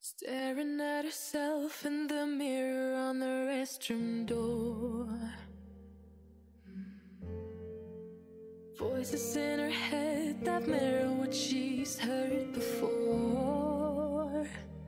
Staring at herself in the mirror on the restroom door. Voices in her head that mirror what she's heard before.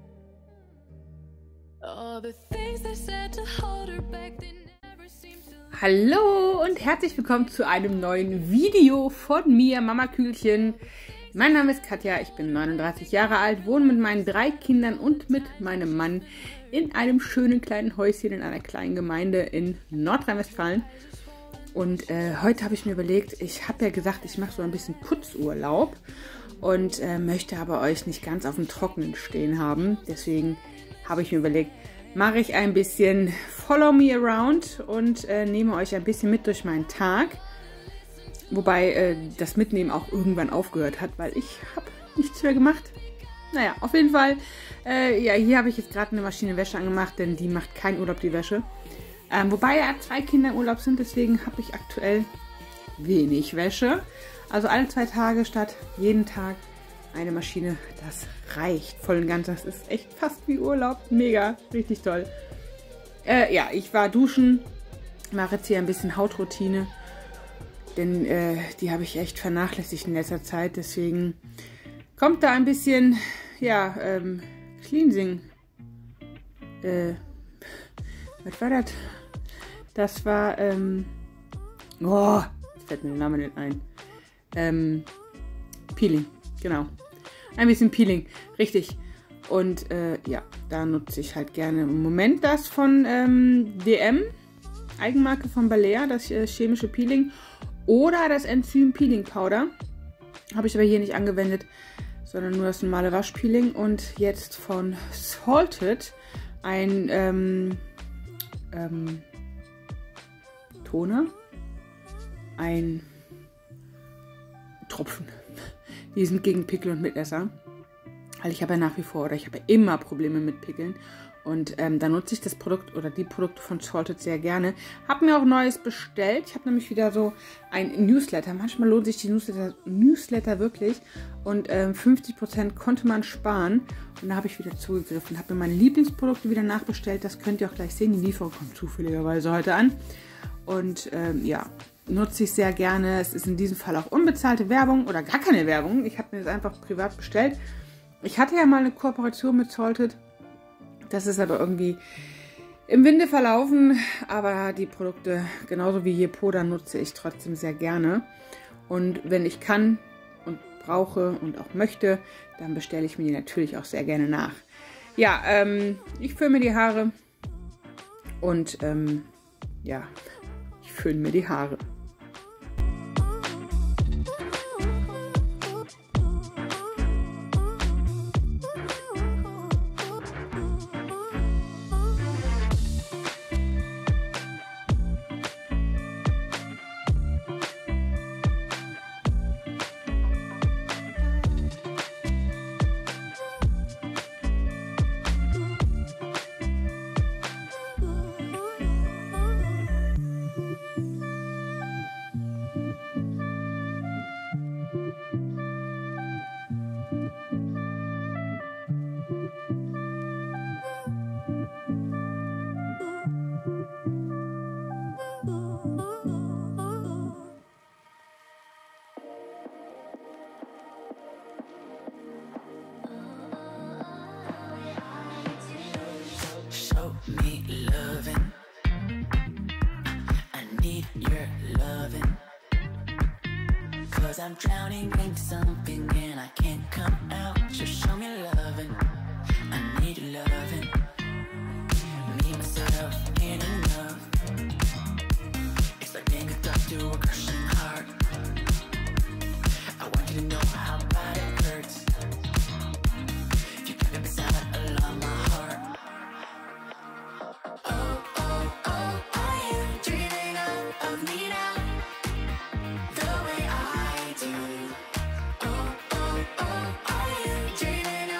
All the things they said to hold her back, they never seem to. Hallo und herzlich willkommen zu einem neuen Video von mir, Mama Kühlchen. Mein Name ist Katja, ich bin 39 Jahre alt, wohne mit meinen 3 Kindern und mit meinem Mann in einem schönen kleinen Häuschen in einer kleinen Gemeinde in Nordrhein-Westfalen. Und heute habe ich mir überlegt, ich habe ja gesagt, ich mache so ein bisschen Putzurlaub und möchte aber euch nicht ganz auf dem Trockenen stehen haben. Deswegen habe ich mir überlegt, mache ich ein bisschen Follow Me Around und nehme euch ein bisschen mit durch meinen Tag. Wobei das Mitnehmen auch irgendwann aufgehört hat, weil ich habe nichts mehr gemacht. Naja, auf jeden Fall, ja, hier habe ich jetzt gerade eine Maschine Wäsche angemacht, denn die macht keinen Urlaub, die Wäsche. Wobei ja 2 Kinder im Urlaub sind, deswegen habe ich aktuell wenig Wäsche. Also alle 2 Tage statt jeden Tag eine Maschine, das reicht voll und ganz. Das ist echt fast wie Urlaub. Mega, richtig toll. Ja, ich war duschen, mache jetzt hier ein bisschen Hautroutine. Denn die habe ich echt vernachlässigt in letzter Zeit. Deswegen kommt da ein bisschen, ja, Cleansing. Was war das? Das war, oh, jetzt fällt mir der Name nicht ein. Peeling, genau. Ein bisschen Peeling, richtig. Und ja, da nutze ich halt gerne im Moment das von DM, Eigenmarke von Balea, das chemische Peeling. Oder das Enzym Peeling Powder. Habe ich aber hier nicht angewendet, sondern nur das normale Waschpeeling. Und jetzt von Salted ein Toner. Ein Tropfen. Die sind gegen Pickel und Mitesser. Weil ich habe ja nach wie vor, oder ich habe ja immer Probleme mit Pickeln. Und da nutze ich das Produkt oder die Produkte von Salted sehr gerne. Habe mir auch Neues bestellt. Ich habe nämlich wieder so ein Newsletter. Manchmal lohnt sich die Newsletter wirklich. Und 50% konnte man sparen. Und da habe ich wieder zugegriffen. Habe mir meine Lieblingsprodukte wieder nachbestellt. Das könnt ihr auch gleich sehen. Die Lieferung kommt zufälligerweise heute an. Und ja, nutze ich sehr gerne. Es ist in diesem Fall auch unbezahlte Werbung oder gar keine Werbung. Ich habe mir das einfach privat bestellt. Ich hatte ja mal eine Kooperation mit Salted. Das ist aber irgendwie im Winde verlaufen, aber die Produkte, genauso wie hier Puder, nutze ich trotzdem sehr gerne. Und wenn ich kann und brauche und auch möchte, dann bestelle ich mir die natürlich auch sehr gerne nach. Ja, ich föhne mir die Haare und ja, ich föhne mir die Haare. Me loving, I need your loving, 'cause I'm drowning into something and I can't come out. Just show me loving, I need your loving, me, myself, ain't enough. It's like being a dog to a crushing heart. I want you to know how bad it hurts. You can't get beside along my heart. Dreaming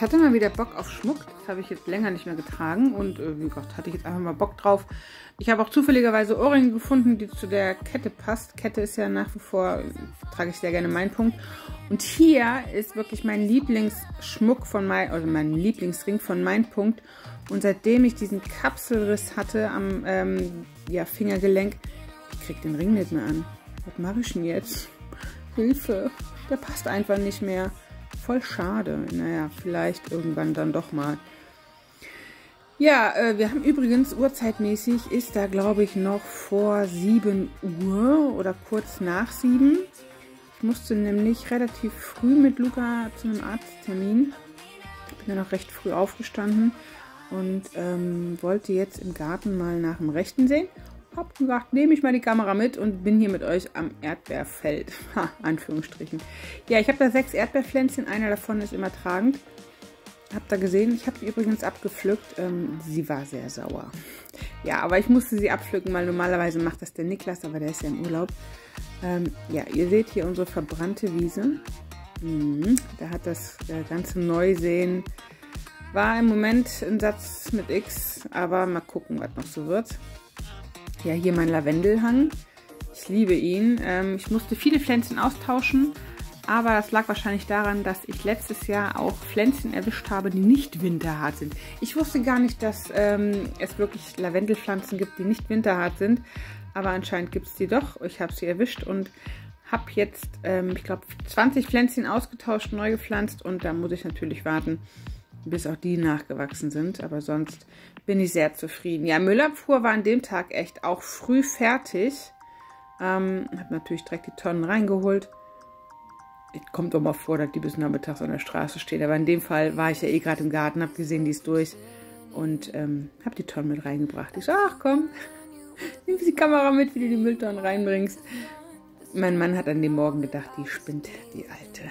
Ich hatte mal wieder Bock auf Schmuck. Das habe ich jetzt länger nicht mehr getragen. Und wie gesagt, hatte ich jetzt einfach mal Bock drauf. Ich habe auch zufälligerweise Ohrringe gefunden, die zu der Kette passt. Kette ist ja nach wie vor, trage ich sehr gerne meinen Punkt. Und hier ist wirklich mein Lieblingsschmuck von mein Lieblingsring von meinem Punkt. Und seitdem ich diesen Kapselriss hatte am Fingergelenk, ich kriege den Ring nicht mehr an. Was mache ich denn jetzt? Hilfe, der passt einfach nicht mehr. Voll schade. Naja, vielleicht irgendwann dann doch mal. Ja, wir haben übrigens uhrzeitmäßig, ist da glaube ich noch vor 7 Uhr oder kurz nach 7. Ich musste nämlich relativ früh mit Luca zu einem Arzttermin. Ich bin ja noch recht früh aufgestanden und wollte jetzt im Garten mal nach dem Rechten sehen. Hab gesagt, nehme ich mal die Kamera mit und bin hier mit euch am Erdbeerfeld. Ha, Anführungsstrichen. Ja, ich habe da 6 Erdbeerpflänzchen. Einer davon ist immer tragend. Habt ihr gesehen? Ich habe die übrigens abgepflückt. Sie war sehr sauer. Ja, aber ich musste sie abpflücken, weil normalerweise macht das der Niklas, aber der ist ja im Urlaub. Ja, ihr seht hier unsere verbrannte Wiese. Da hat das ganze Neusehen. War im Moment ein Satz mit X, aber mal gucken, was noch so wird. Ja, hier mein Lavendelhang. Ich liebe ihn. Ich musste viele Pflänzchen austauschen, aber das lag wahrscheinlich daran, dass ich letztes Jahr auch Pflänzchen erwischt habe, die nicht winterhart sind. Ich wusste gar nicht, dass es wirklich Lavendelpflanzen gibt, die nicht winterhart sind, aber anscheinend gibt es die doch. Ich habe sie erwischt und habe jetzt, ich glaube, 20 Pflänzchen ausgetauscht, neu gepflanzt und da muss ich natürlich warten, bis auch die nachgewachsen sind, aber sonst bin ich sehr zufrieden. Ja, Müllabfuhr war an dem Tag echt auch früh fertig. Habe natürlich direkt die Tonnen reingeholt. Es kommt doch mal vor, dass die bis nachmittags an der Straße steht, aber in dem Fall war ich ja eh gerade im Garten, habe gesehen, die ist durch und habe die Tonnen mit reingebracht. Ich so, ach komm, nimm die Kamera mit, wie du die Mülltonnen reinbringst. Mein Mann hat an dem Morgen gedacht, die spinnt, die Alte.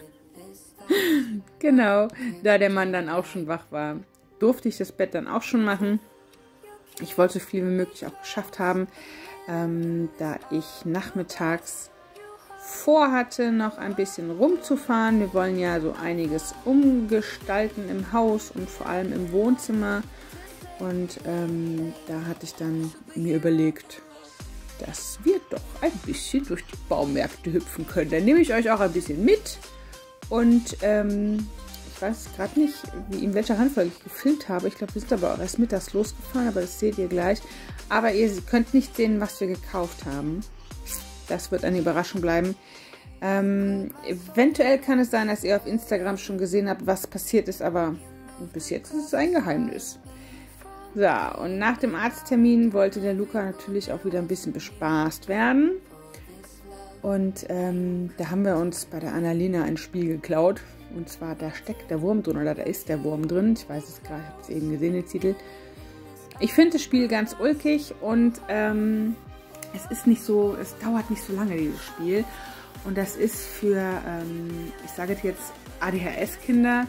Genau, da der Mann dann auch schon wach war, durfte ich das Bett dann auch schon machen. Ich wollte so viel wie möglich auch geschafft haben, da ich nachmittags vorhatte, noch ein bisschen rumzufahren. Wir wollen ja so einiges umgestalten im Haus und vor allem im Wohnzimmer. Und da hatte ich dann mir überlegt, dass wir doch ein bisschen durch die Baumärkte hüpfen können. Dann nehme ich euch auch ein bisschen mit. Und ich weiß gerade nicht, in welcher Reihenfolge ich gefilmt habe. Ich glaube, wir sind aber auch erst mittags losgefahren, aber das seht ihr gleich. Aber ihr könnt nicht sehen, was wir gekauft haben. Das wird eine Überraschung bleiben. Eventuell kann es sein, dass ihr auf Instagram schon gesehen habt, was passiert ist, aber bis jetzt ist es ein Geheimnis. So, und nach dem Arzttermin wollte der Luca natürlich auch wieder ein bisschen bespaßt werden. Und da haben wir uns bei der Annalena ein Spiel geklaut. Und zwar, da steckt der Wurm drin, oder da ist der Wurm drin. Ich weiß es gerade, ich habe es eben gesehen, den Titel. Ich finde das Spiel ganz ulkig und es ist nicht so, es dauert nicht so lange, dieses Spiel. Und das ist für, ich sage jetzt ADHS-Kinder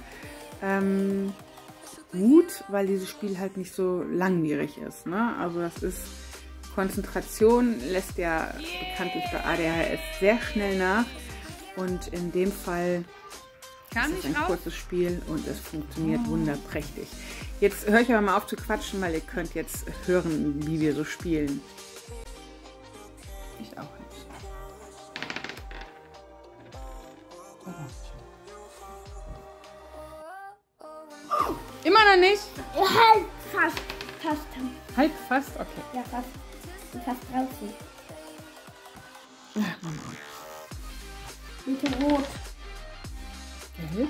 gut, weil dieses Spiel halt nicht so langwierig ist. Ne? Also das ist, Konzentration lässt ja bekanntlich bei ADHS sehr schnell nach. Und in dem Fall ist es ein kurzes Spiel und es funktioniert wunderprächtig. Jetzt höre ich aber mal auf zu quatschen, weil ihr könnt jetzt hören, wie wir so spielen. Ich auch nicht. Immer noch nicht? Halb fast. Halb fast? Okay. Ja, fast. Fast draußen. Ja, Mama. Mit Rot. Gelb?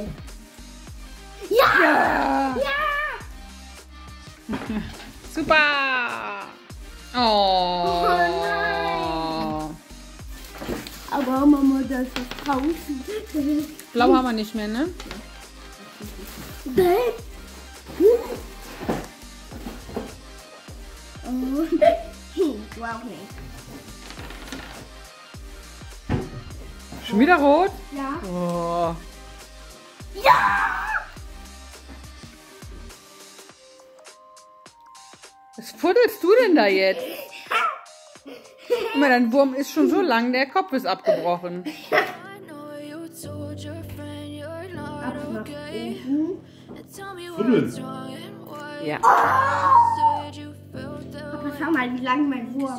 Ja! Ja! Ja! Super! Oh nein! Aber Mama, das ist draußen. Blau haben wir nicht mehr, ne? Nein. Oh. Du auch nicht. Schon wieder rot? Ja. Oh. Ja! Was fuddelst du denn da jetzt? Guck mal, dein Wurm ist schon so lang, der Kopf ist abgebrochen. I know you told Ja. Aber schau mal, wie lang mein Wurm.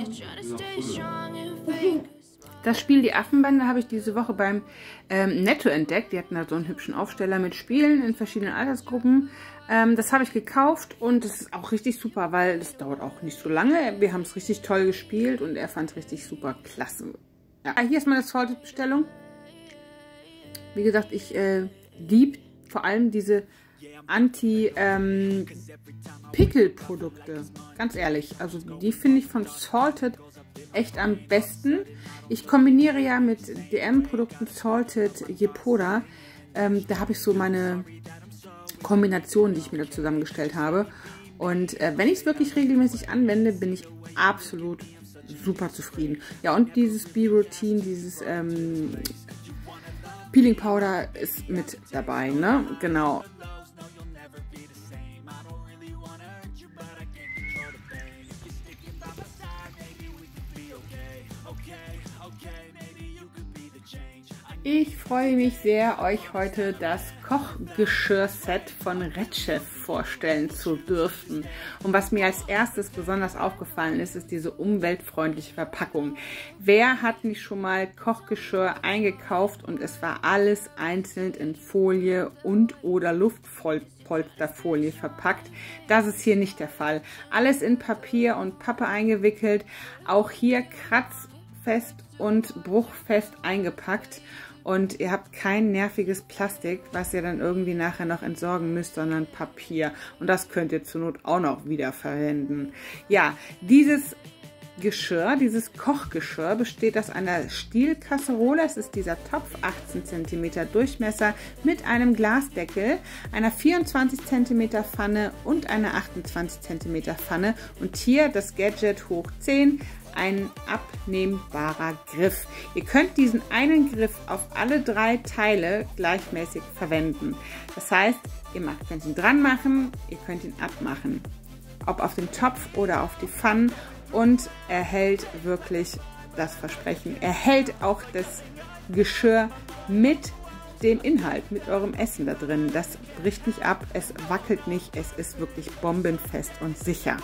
Das Spiel Die Affenbande habe ich diese Woche beim Netto entdeckt. Die hatten da so einen hübschen Aufsteller mit Spielen in verschiedenen Altersgruppen. Das habe ich gekauft und das ist auch richtig super, weil das dauert auch nicht so lange. Wir haben es richtig toll gespielt und er fand es richtig super klasse. Ja, hier ist meine Salted-Bestellung. Wie gesagt, ich liebe vor allem diese Anti-Pickel-Produkte. Ganz ehrlich, also die finde ich von Salted echt am besten. Ich kombiniere ja mit DM-Produkten Salted Yepoda. Da habe ich so meine Kombination, die ich mir da zusammengestellt habe. Und wenn ich es wirklich regelmäßig anwende, bin ich absolut super zufrieden. Ja, und dieses B-Routine, dieses Peeling Powder ist mit dabei, ne? Genau. Ich freue mich sehr, euch heute das Kochgeschirr-Set von Red Chef vorstellen zu dürfen. Und was mir als erstes besonders aufgefallen ist, ist diese umweltfreundliche Verpackung. Wer hat nicht schon mal Kochgeschirr eingekauft und es war alles einzeln in Folie und oder Luftpolsterfolie verpackt? Das ist hier nicht der Fall. Alles in Papier und Pappe eingewickelt, auch hier kratzfest und bruchfest eingepackt. Und ihr habt kein nerviges Plastik, was ihr dann irgendwie nachher noch entsorgen müsst, sondern Papier. Und das könnt ihr zur Not auch noch wieder verwenden. Ja, dieses Geschirr, dieses Kochgeschirr besteht aus einer Stielkasserole. Es ist dieser Topf, 18 cm Durchmesser mit einem Glasdeckel, einer 24 cm Pfanne und einer 28 cm Pfanne. Und hier das Gadget hoch 10. Ein abnehmbarer Griff. Ihr könnt diesen einen Griff auf alle 3 Teile gleichmäßig verwenden. Das heißt, ihr könnt ihn dran machen, ihr könnt ihn abmachen. Ob auf den Topf oder auf die Pfannen. Und er hält wirklich das Versprechen. Er hält auch das Geschirr mit dem Inhalt, mit eurem Essen da drin. Das bricht nicht ab, es wackelt nicht, es ist wirklich bombenfest und sicher.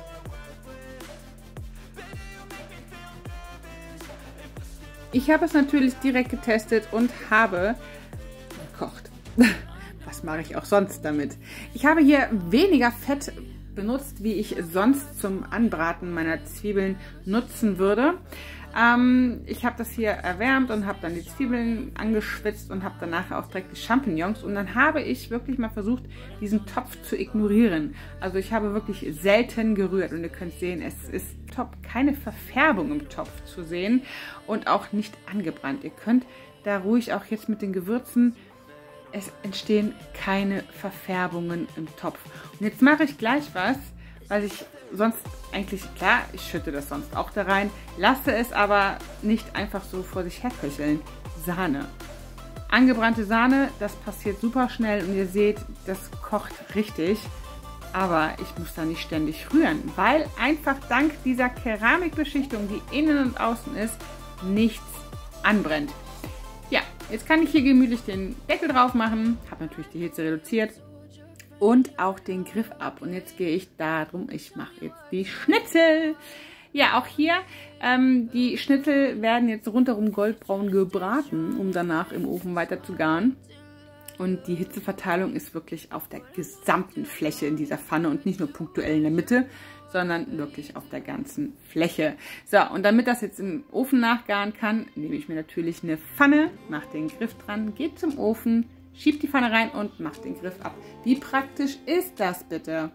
Ich habe es natürlich direkt getestet und habe gekocht. Was mache ich auch sonst damit? Ich habe hier weniger Fett benutzt, wie ich sonst zum Anbraten meiner Zwiebeln nutzen würde. Ich habe das hier erwärmt und habe dann die Zwiebeln angeschwitzt und habe danach auch direkt die Champignons. Und dann habe ich wirklich mal versucht, diesen Topf zu ignorieren. Also ich habe wirklich selten gerührt und ihr könnt sehen, es ist top, keine Verfärbung im Topf zu sehen und auch nicht angebrannt. Ihr könnt da ruhig auch jetzt mit den Gewürzen, es entstehen keine Verfärbungen im Topf. Und jetzt mache ich gleich was ich sonst eigentlich, klar, ich schütte das sonst auch da rein, lasse es aber nicht einfach so vor sich her köcheln. Sahne. Angebrannte Sahne, das passiert super schnell und ihr seht, das kocht richtig. Aber ich muss da nicht ständig rühren, weil einfach dank dieser Keramikbeschichtung, die innen und außen ist, nichts anbrennt. Ja, jetzt kann ich hier gemütlich den Deckel drauf machen, habe natürlich die Hitze reduziert und auch den Griff ab. Und jetzt gehe ich darum, ich mache jetzt die Schnitzel. Ja, auch hier, die Schnitzel werden jetzt rundherum goldbraun gebraten, um danach im Ofen weiter zu garen. Und die Hitzeverteilung ist wirklich auf der gesamten Fläche in dieser Pfanne und nicht nur punktuell in der Mitte, sondern wirklich auf der ganzen Fläche. So, und damit das jetzt im Ofen nachgaren kann, nehme ich mir natürlich eine Pfanne, mache den Griff dran, gehe zum Ofen, schiebe die Pfanne rein und mache den Griff ab. Wie praktisch ist das bitte?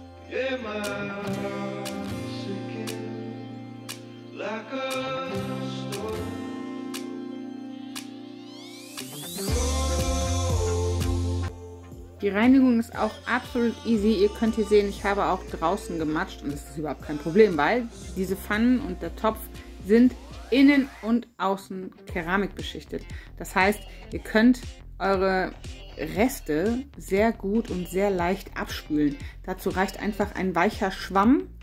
Die Reinigung ist auch absolut easy. Ihr könnt hier sehen, ich habe auch draußen gematscht und das ist überhaupt kein Problem, weil diese Pfannen und der Topf sind innen und außen Keramik beschichtet. Das heißt, ihr könnt eure Reste sehr gut und sehr leicht abspülen. Dazu reicht einfach ein weicher Schwamm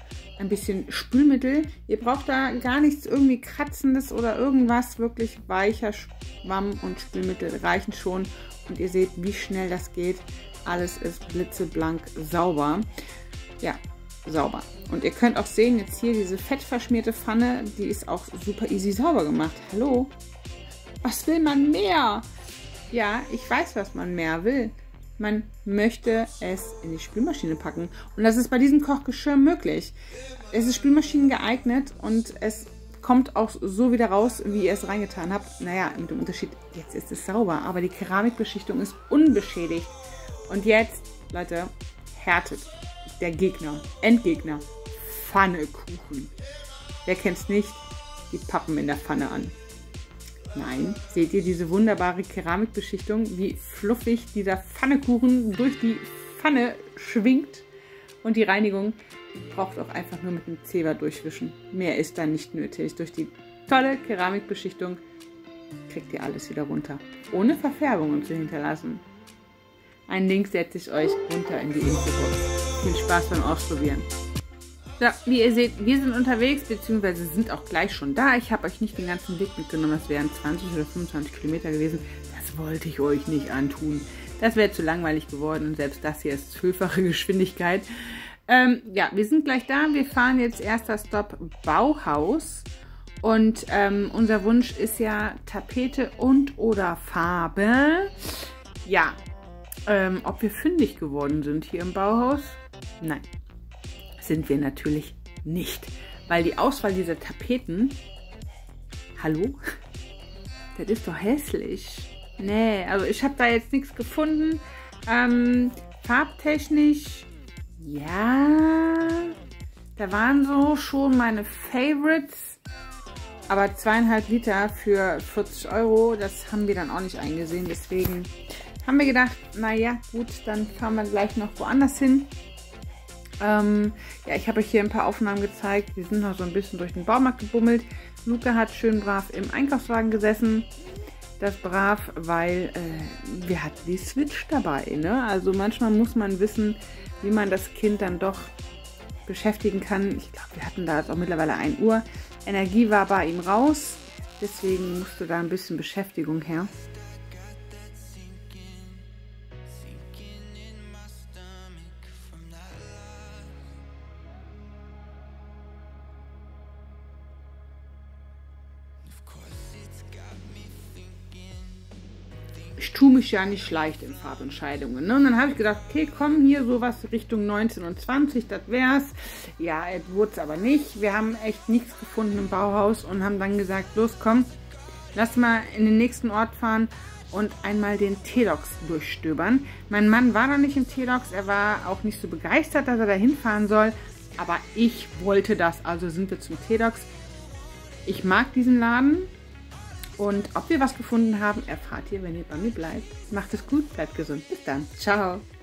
ein bisschen Spülmittel. Ihr braucht da gar nichts irgendwie Kratzendes oder irgendwas. Wirklich weicher Schwamm und Spülmittel reichen schon. Und ihr seht, wie schnell das geht. Alles ist blitzeblank sauber. Ja, sauber. Und ihr könnt auch sehen, jetzt hier diese fettverschmierte Pfanne, die ist auch super easy sauber gemacht. Hallo? Was will man mehr? Ja, ich weiß, was man mehr will. Man möchte es in die Spülmaschine packen. Und das ist bei diesem Kochgeschirr möglich. Es ist Spülmaschinen geeignet und es kommt auch so wieder raus, wie ihr es reingetan habt. Naja, mit dem Unterschied, jetzt ist es sauber, aber die Keramikbeschichtung ist unbeschädigt. Und jetzt, Leute, härtet der Gegner, Endgegner, Pfannekuchen. Wer kennt es nicht? Die Pappen in der Pfanne an. Nein, seht ihr diese wunderbare Keramikbeschichtung, wie fluffig dieser Pfannekuchen durch die Pfanne schwingt. Und die Reinigung braucht auch einfach nur mit dem Zewa durchwischen. Mehr ist da nicht nötig. Durch die tolle Keramikbeschichtung kriegt ihr alles wieder runter, ohne Verfärbungen zu hinterlassen. Einen Link setze ich euch runter in die Infobox. Viel Spaß beim Ausprobieren. So, wie ihr seht, wir sind unterwegs, beziehungsweise sind auch gleich schon da. Ich habe euch nicht den ganzen Weg mitgenommen, das wären 20 oder 25 Kilometer gewesen. Das wollte ich euch nicht antun. Das wäre zu langweilig geworden und selbst das hier ist 12-fache Geschwindigkeit. Ja, wir sind gleich da. Wir fahren jetzt erster Stopp Bauhaus. Und unser Wunsch ist ja Tapete und oder Farbe. Ja, ob wir fündig geworden sind hier im Bauhaus? Nein. Sind wir natürlich nicht. Weil die Auswahl dieser Tapeten, hallo? Das ist doch hässlich. Nee, also ich habe da jetzt nichts gefunden. Farbtechnisch, ja, da waren so schon meine Favorites. Aber 2,5 Liter für 40 €, das haben wir dann auch nicht eingesehen. Deswegen haben wir gedacht, naja, gut, dann fahren wir gleich noch woanders hin. Ja, ich habe euch hier ein paar Aufnahmen gezeigt. Wir sind noch so ein bisschen durch den Baumarkt gebummelt. Luca hat schön brav im Einkaufswagen gesessen. Das brav, weil wir hatten die Switch dabei. Ne? Also manchmal muss man wissen, wie man das Kind dann doch beschäftigen kann. Ich glaube, wir hatten da jetzt auch mittlerweile 1 Uhr. Energie war bei ihm raus. Deswegen musste da ein bisschen Beschäftigung her. Ich tue mich ja nicht leicht in Farbentscheidungen. Ne? Und dann habe ich gedacht, okay, komm, hier sowas Richtung 19 und 20, das wär's. Ja, wurde es aber nicht. Wir haben echt nichts gefunden im Bauhaus und haben dann gesagt, los, komm, lass mal in den nächsten Ort fahren und einmal den T-Dox durchstöbern. Mein Mann war noch nicht im T-Dox, er war auch nicht so begeistert, dass er da hinfahren soll. Aber ich wollte das, also sind wir zum T-Dox. Ich mag diesen Laden. Und ob wir was gefunden haben, erfahrt ihr, wenn ihr bei mir bleibt. Macht es gut, bleibt gesund. Bis dann. Ciao.